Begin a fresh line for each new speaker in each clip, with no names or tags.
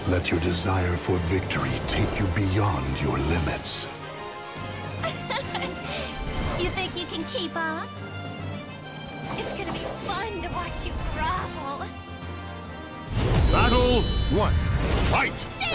Let your desire for victory take you beyond your limits.
You think you can keep up? It's gonna be fun to watch you grovel.
Battle 1. Fight!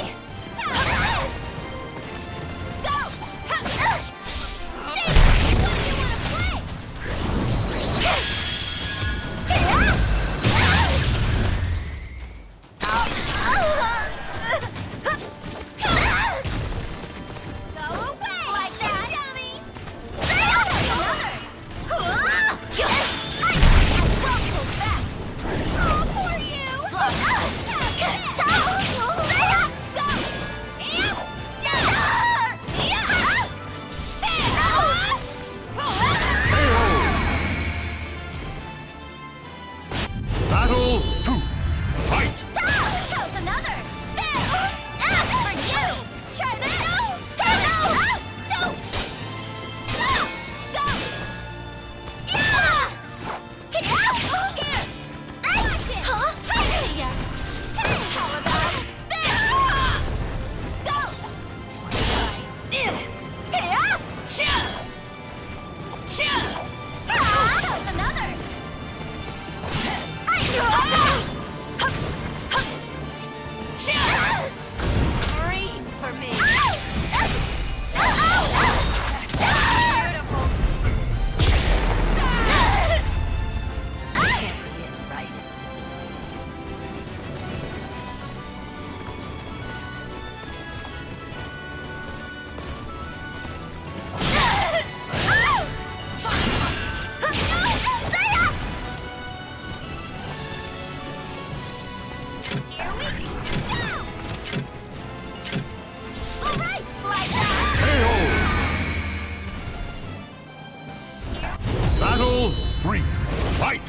Battle 3. Fight!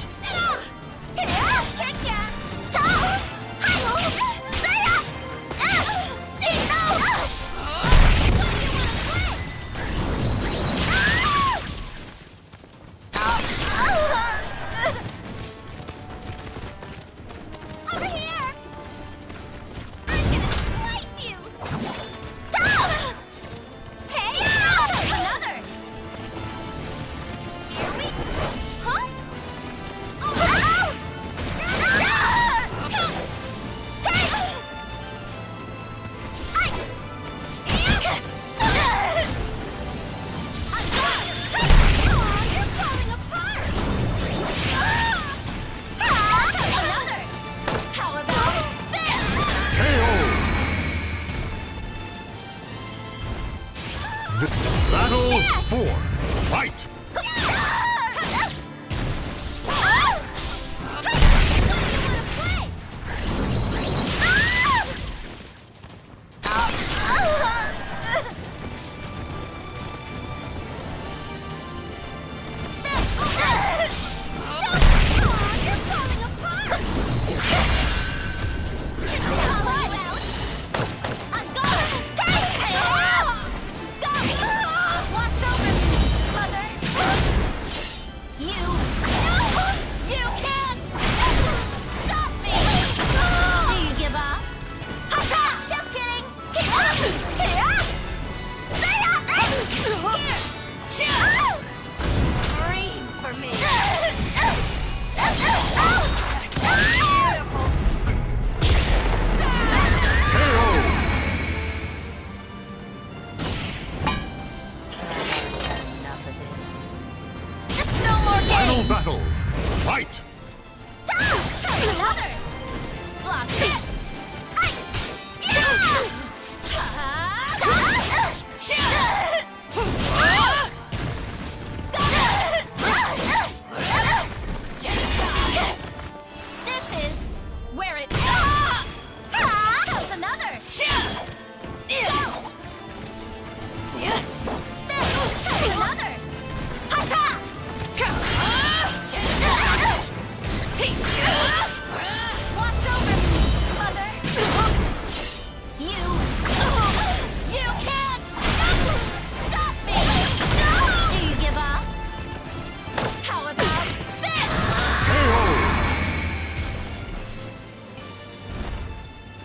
Battle 4. Fight!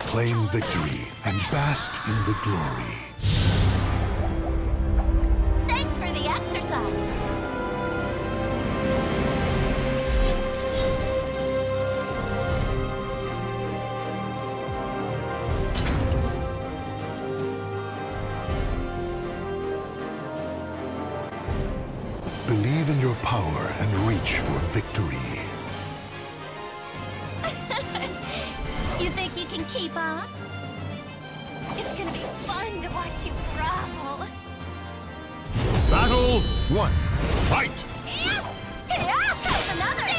Claim victory and bask in the glory.
Thanks for the exercise.
Believe in your power and reach for victory.
You think you can keep on? It's gonna be fun to watch you grovel.
Battle 1. Fight!
That's another!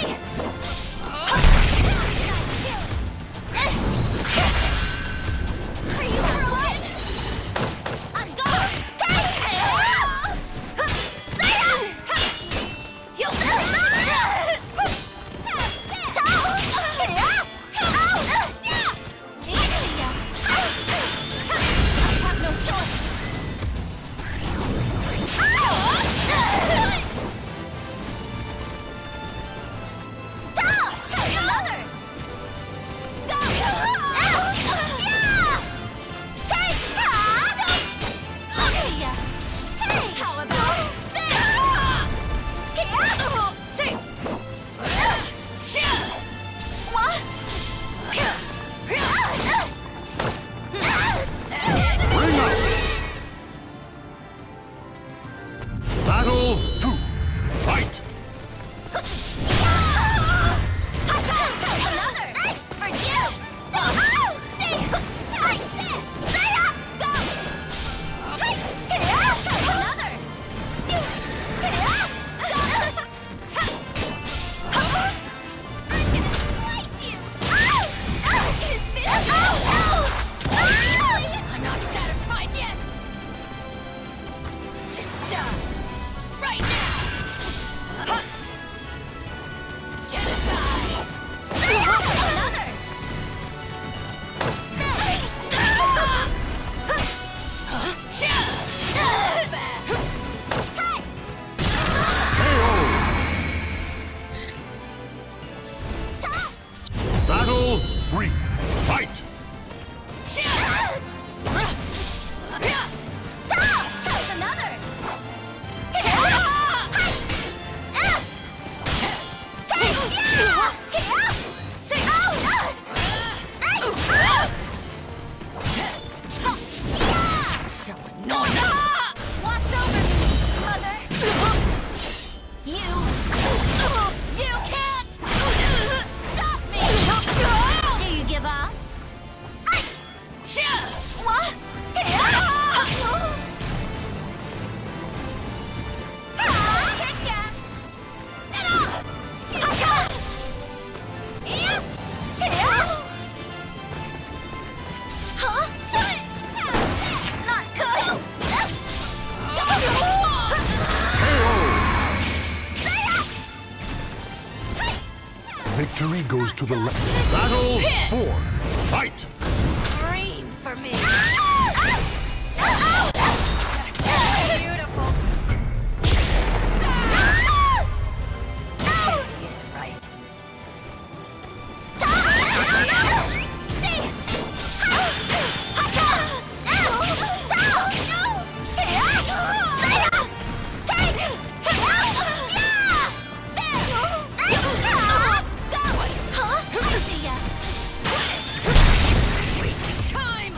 Are you for what? I'm gone!
Battle 2. Fight!
I'm not satisfied yet! Just die! Right now! Genocide! Another!
Battle 3. Fight!
Another! So annoying! Watch over me, mother! You can't stop me! Do you give up? What? Not good!
Victory goes to the left. Battle 4. Fight!
Scream for me! Beautiful! Right. Wasting time!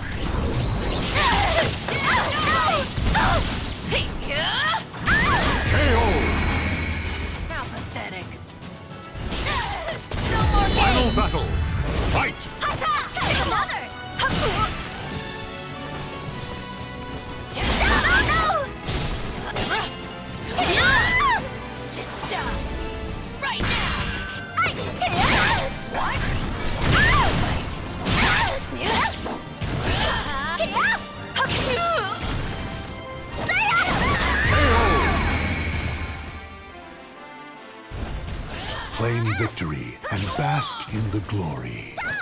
KO!
How pathetic. No more
Final
games!
battle. Fight!
Another! Just die! Right now! What?
Claim victory and bask in the glory.